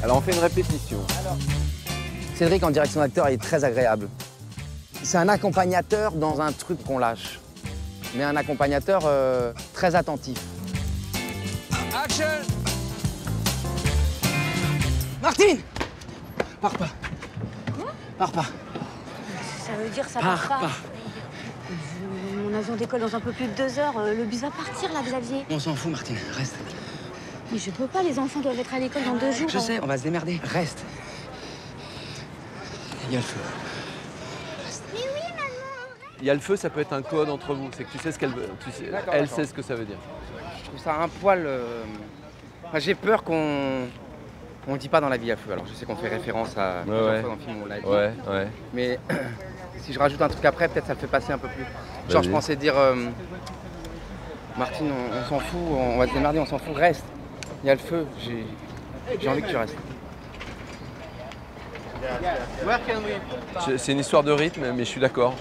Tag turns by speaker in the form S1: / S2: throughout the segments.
S1: Alors on fait une répétition.
S2: Cédric en direction d'acteur est très agréable. C'est un accompagnateur dans un truc qu'on lâche. Mais un accompagnateur très attentif.
S3: Action!
S2: Martine! Pars pas.
S4: Quoi?
S2: Pars pas.
S4: Ça veut dire ça
S2: Pars
S4: part pas.
S2: pas.
S4: Mon avion décolle dans un peu plus de 2 heures. Le bus va partir là, Xavier.
S2: On s'en fout, Martine. Reste.
S4: Mais je peux pas, les enfants doivent être à l'école dans 2 jours.
S2: Je sais, on va se démerder. Reste. Il y a le feu.
S1: Il y a le feu, ça peut être un code entre vous. C'est que tu sais ce qu'elle veut. Elle sait ce que ça veut dire.
S2: Je trouve ça un poil... Enfin, j'ai peur qu'on... On le dit pas dans La vie à feu. Alors je sais qu'on fait référence à plusieurs fois dans le film où on l'a dit.
S1: Ouais.
S2: Mais si je rajoute un truc après, peut-être ça le fait passer un peu plus. Genre je pensais dire... Martine, on s'en fout, on va se démerder, on s'en fout, reste. Il y a le feu, j'ai envie que tu restes.
S1: C'est une histoire de rythme, mais je suis d'accord.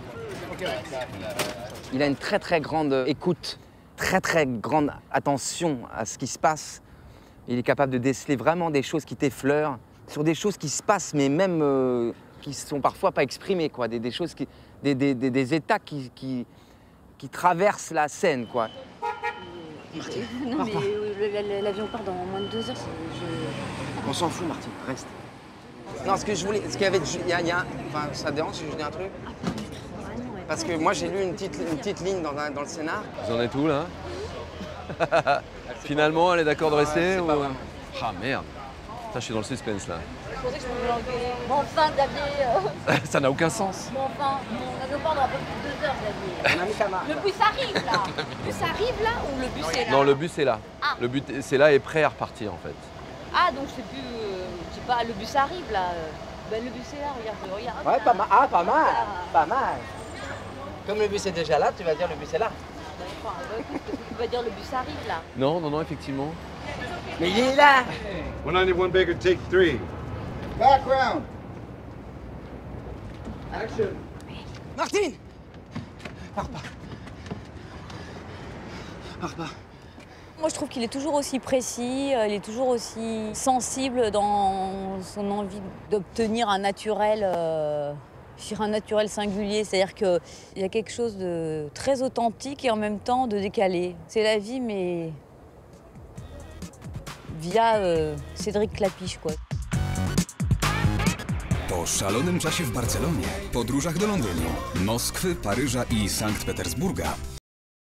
S2: Il a une très très grande écoute, très très grande attention à ce qui se passe. Il est capable de déceler vraiment des choses qui t'effleurent, sur des choses qui se passent, mais même qui sont parfois pas exprimées, quoi. Des choses qui, des états qui traversent la scène, quoi. Martine,
S4: Non, mais l'avion part dans moins de 2 heures.
S2: On s'en fout, Martine, reste. Non, ce que je voulais, ce qu'il y avait, enfin, ça te dérange si je dis un truc? Parce que moi j'ai lu une petite ligne dans le scénar.
S1: Vous en êtes où là? Finalement, elle est d'accord de rester
S2: c'est
S1: ou...
S2: pas vraiment.
S1: Ah merde. Putain, je suis dans le suspense là.
S4: Je pensais que je pouvais l'engueuler. Bon, enfin, Xavier.
S1: Ça n'a aucun sens.
S4: Bon, enfin, mon avion part dans un peu plus de 2 heures, Xavier. Le bus arrive là. Le bus arrive là ou le bus est là?
S1: Non, le bus est là.
S4: Ah.
S1: Le bus c'est là et prêt à repartir en fait.
S4: Ah, donc je sais plus. Je sais pas, le bus arrive là. Ben, le bus est là, regarde.
S2: Ouais, pas mal. Ah, pas mal. Pas mal. Comme le bus est déjà là, tu vas dire le bus est là.
S4: Enfin, qu'est-ce que tu vas dire, le bus arrive là?
S1: Non, effectivement.
S2: Mais il est là.
S5: 191 Baker, take 3. Background. Action.
S2: Martine! Pars pas. Pars pas.
S4: Moi, je trouve qu'il est toujours aussi précis, il est toujours aussi sensible dans son envie d'obtenir un naturel, un naturel singulier. C'est-à-dire qu'il y a quelque chose de très authentique et en même temps de décalé. C'est la vie, mais via Cédric Klapisch, quoi.
S6: Po szalonym czasie w Barcelonie, podróżach do Londynu, Moskwy, Paryża i Sankt Petersburga